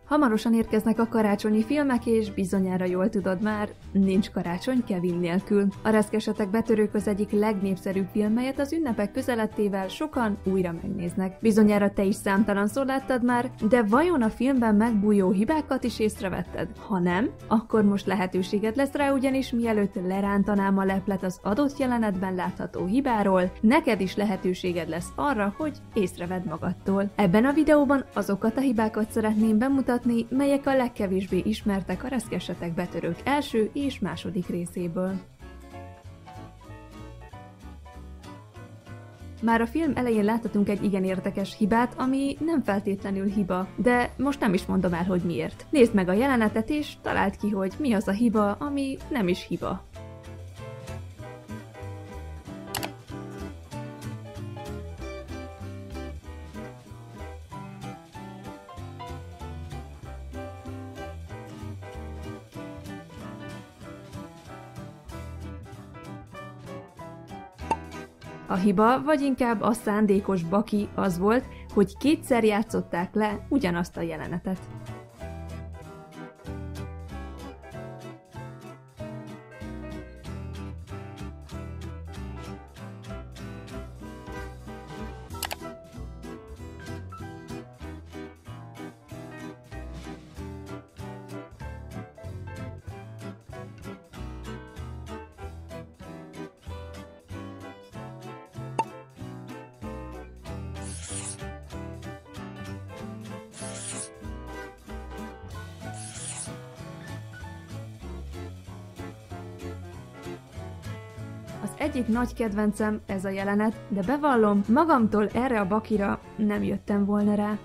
Hamarosan érkeznek a karácsonyi filmek, és bizonyára jól tudod már, nincs karácsony Kevin nélkül. A Reszkesetek betörők az egyik legnépszerűbb film, melyet az ünnepek közelettével sokan újra megnéznek. Bizonyára te is számtalanszor láttad már, de vajon a filmben megbújó hibákat is észrevetted? Ha nem, akkor most lehetőséged lesz rá, ugyanis mielőtt lerántanám a leplet az adott jelenetben látható hibáról, neked is lehetőséged lesz arra, hogy észrevedd magadtól. Ebben a videóban azokat a hibákat szeretném bemutatni, melyek a legkevésbé ismertek a Reszkesetek betörők első és második részéből. Már a film elején láthatunk egy igen érdekes hibát, ami nem feltétlenül hiba, de most nem is mondom el, hogy miért. Nézd meg a jelenetet és találd ki, hogy mi az a hiba, ami nem is hiba. A hiba, vagy inkább a szándékos baki az volt, hogy kétszer játszották le ugyanazt a jelenetet. Az egyik nagy kedvencem ez a jelenet, de bevallom, magamtól erre a bakira nem jöttem volna rá.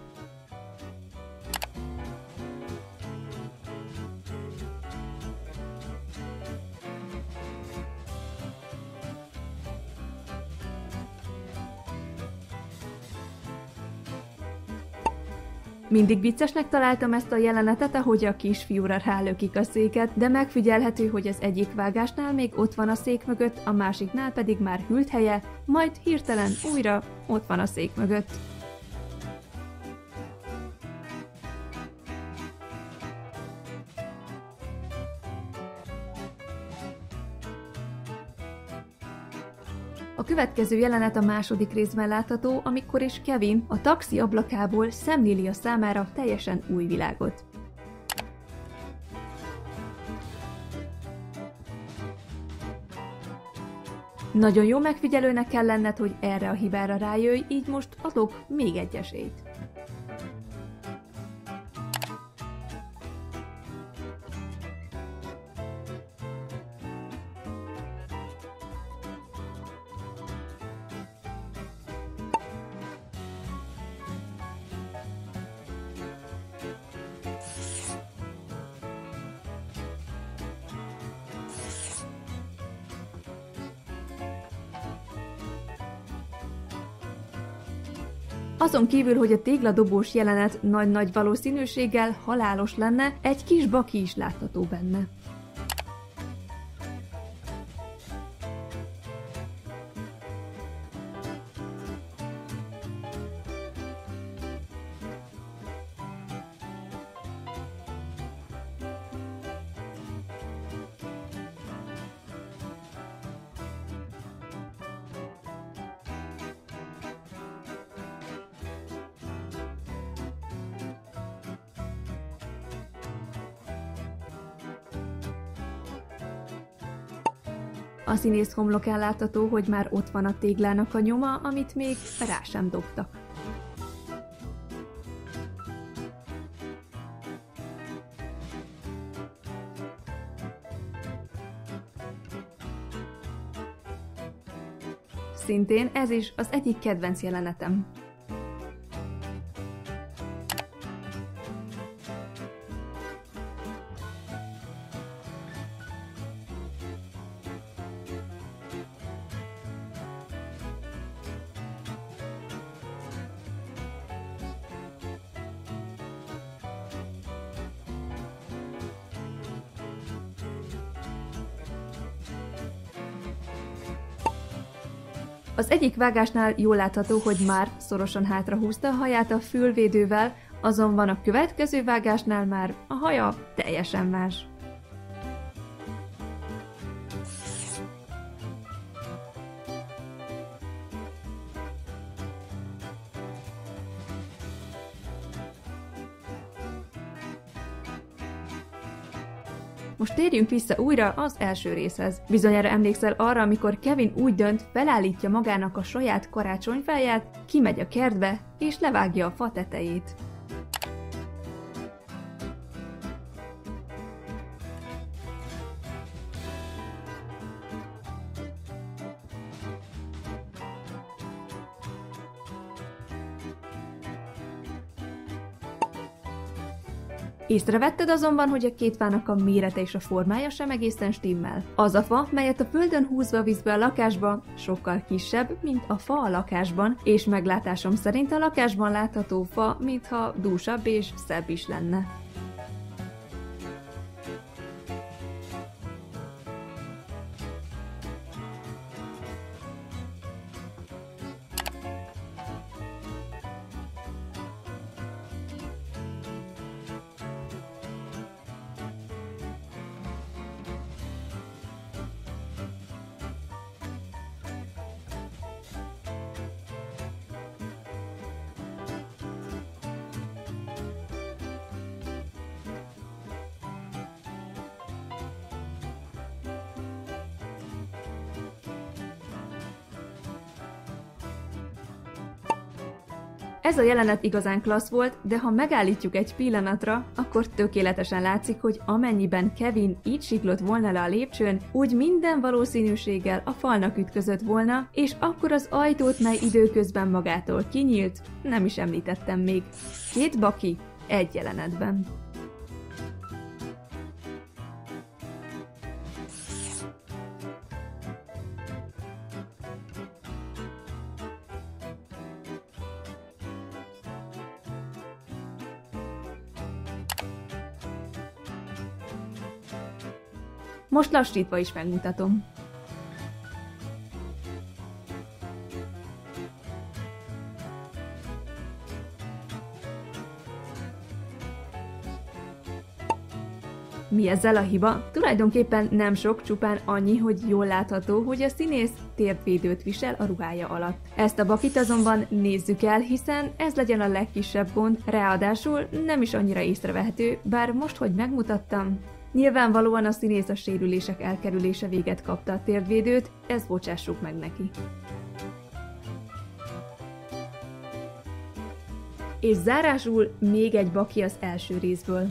Mindig viccesnek találtam ezt a jelenetet, ahogy a kisfiúra rálökik a széket, de megfigyelhető, hogy az egyik vágásnál még ott van a szék mögött, a másiknál pedig már hűlt helye, majd hirtelen újra ott van a szék mögött. A következő jelenet a második részben látható, amikor is Kevin a taxi ablakából szemléli a számára teljesen új világot. Nagyon jó megfigyelőnek kell lenned, hogy erre a hibára rájöjj, így most adok még egy esélyt. Azon kívül, hogy a tégladobós jelenet nagy-nagy valószínűséggel halálos lenne, egy kis baki is látható benne. A színész homlokán látható, hogy már ott van a téglának a nyoma, amit még rá sem dobtak. Szintén ez is az egyik kedvenc jelenetem. Az egyik vágásnál jól látható, hogy Mark szorosan hátrahúzta a haját a fülvédővel, azonban a következő vágásnál már a haja teljesen más. Most térjünk vissza újra az első részhez. Bizonyára emlékszel arra, amikor Kevin úgy dönt, felállítja magának a saját karácsonyfáját, kimegy a kertbe, és levágja a fa tetejét. Észrevetted azonban, hogy a két fának a mérete és a formája sem egészen stimmel. Az a fa, melyet a földön húzva visz be a lakásba, sokkal kisebb, mint a fa a lakásban, és meglátásom szerint a lakásban látható fa, mintha dúsabb és szebb is lenne. Ez a jelenet igazán klassz volt, de ha megállítjuk egy pillanatra, akkor tökéletesen látszik, hogy amennyiben Kevin így siklott volna le a lépcsőn, úgy minden valószínűséggel a falnak ütközött volna, és akkor az ajtót, mely időközben magától kinyílt, nem is említettem még. Két baki, egy jelenetben. Most lassítva is megmutatom. Mi ezzel a hiba? Tulajdonképpen nem sok, csupán annyi, hogy jól látható, hogy a színész térdvédőt visel a ruhája alatt. Ezt a bakit azonban nézzük el, hiszen ez legyen a legkisebb gond, ráadásul nem is annyira észrevehető, bár most, hogy megmutattam, nyilvánvalóan a színész a sérülések elkerülése véget kapta a térdvédőt, ezt bocsássuk meg neki. És zárásul még egy baki az első részből.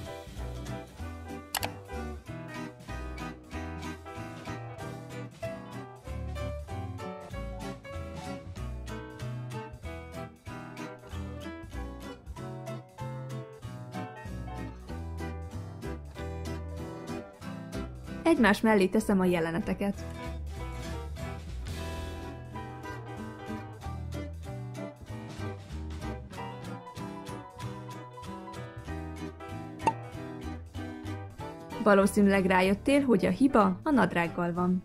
Egymás mellé teszem a jeleneteket. Valószínűleg rájöttél, hogy a hiba a nadrággal van.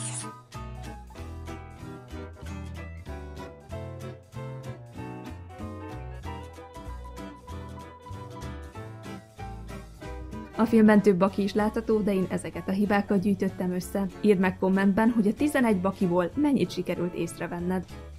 A filmben több baki is látható, de én ezeket a hibákat gyűjtöttem össze. Írd meg kommentben, hogy a 11 bakiból mennyit sikerült észrevenned.